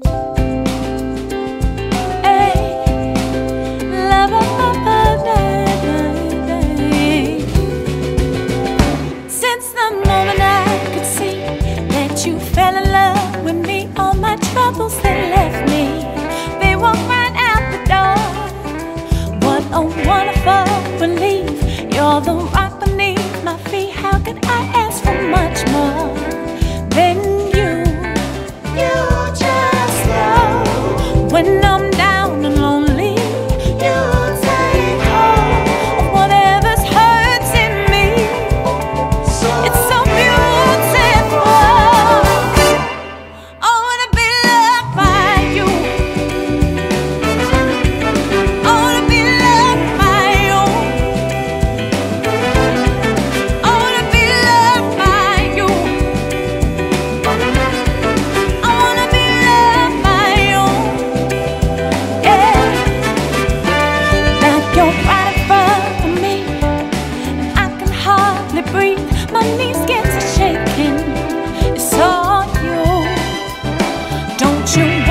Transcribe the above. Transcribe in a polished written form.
Since the moment I could see that you fell in love with me, all my troubles that left me, they walked right out the door. What a wonderful relief. You're the rock beneath my feet. How could I ask for much more than you? You just know when I'm down and lonely, you take hold of whatever's hurting me. It's so beautiful. I wanna be loved by you. I wanna be loved by you. I wanna be loved by you. I wanna be loved by you. Yeah. Like you're right in front of me, and I can hardly breathe. My knees get to shaking. It's all you. Don't you